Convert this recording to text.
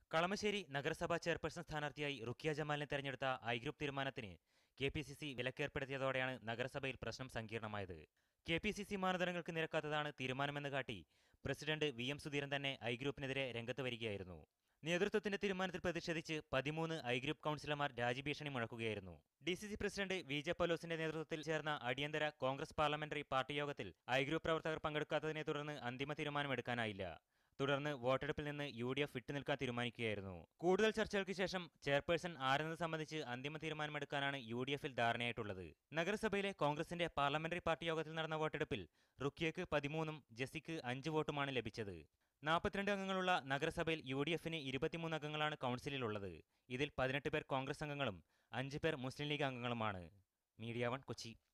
കളമശ്ശേരി നഗരസഭാ ചെയർപേഴ്സൺ സ്ഥാനാർത്ഥിയായി റുക്കിയ ജമാലിനെ തെരഞ്ഞെടുത്ത ഐ ഗ്രൂപ്പ് തീരുമാനത്തിന് കെ.പി.സി.സി വിലക്കേർപ്പെടുത്തിയതോടെയാണ് നഗരസഭയിൽ പ്രശ്നം സങ്കീർണമായത്. കെ.പി.സി.സി മാനദണ്ഡങ്ങൾക്ക് നിരക്കാത്തതാണ് തീരുമാനമെന്ന് കാട്ടി പ്രസിഡന്റ് വി.എം. സുധീരൻ തന്നെ ഐ ഗ്രൂപ്പിനെതിരെ രംഗത്ത് വരികയായിരുന്നു. നേതൃത്വത്തിന്റെ തീരുമാനത്തിൽ പ്രതിഷേധിച്ച് 13 ഐ ഗ്രൂപ്പ് കൗൺസിലർമാർ രാജിഭീഷണി മുഴക്കുകയായിരുന്നു. DCC president V. ജെ. പൗലോസിന്റെ നേതൃത്വത്തിൽ ചേർന്ന അടിയന്തര കോൺഗ്രസ് പാർലമെന്ററി പാർട്ടി യോഗത്തിൽ ഐ ഗ്രൂപ്പ് പ്രവർത്തകർ പങ്കെടുക്കാത്തതിനെ തുടർന്ന് അന്തിമ തീരുമാനമെടുക്കാനായില്ല. തുടർന്ന് വോട്ടെടുപ്പിൽ നിന്ന് യു.ഡി.എഫ് വിട്ടുനിൽക്കാൻ തീരുമാനിക്കുകയായിരുന്നു. കൂടുതൽ ചർച്ചകൾക്ക് ശേഷം ചെയർപേഴ്സൺ ആരെന്നത് സംബന്ധിച്ച് അന്തിമ തീരുമാനമെടുക്കാനാണ് യു.ഡി.എഫിൽ ധാരണയായിട്ടുള്ളത്. നഗരസഭയിലെ കോൺഗ്രസിന്റെ പാർലമെന്ററി പാർട്ടി യോഗത്തിൽ നടന്ന വോട്ടെടുപ്പിൽ റുക്കിയയ്ക്ക് 13ഉം ജെസിക്ക് 5 വോട്ടുമാണ് ലഭിച്ചത്. 42 അംഗങ്ങളുള്ള നഗരസഭയിൽ യു.ഡി.എഫിന് 23 അംഗങ്ങളാണ് കൗൺസിലിലുള്ളത്. ഇതിൽ 18 പേർ കോൺഗ്രസ് അംഗങ്ങളും 5 പേർ മുസ്ലിം ലീഗ് അംഗങ്ങളുമാണ്. മീഡിയ 1 കൊച്ചി.